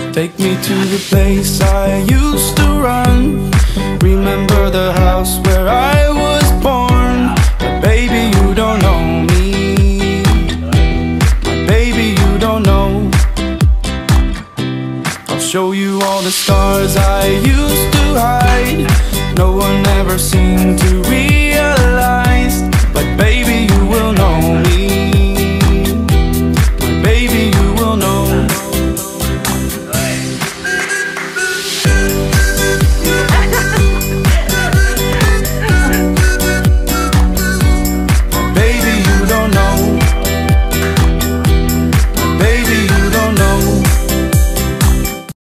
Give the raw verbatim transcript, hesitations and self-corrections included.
Take me to the place I used to run. Remember the house where I was born. But baby, you don't know me. My baby, you don't know. I'll show you all the stars I used to hide. No one ever seemed to realize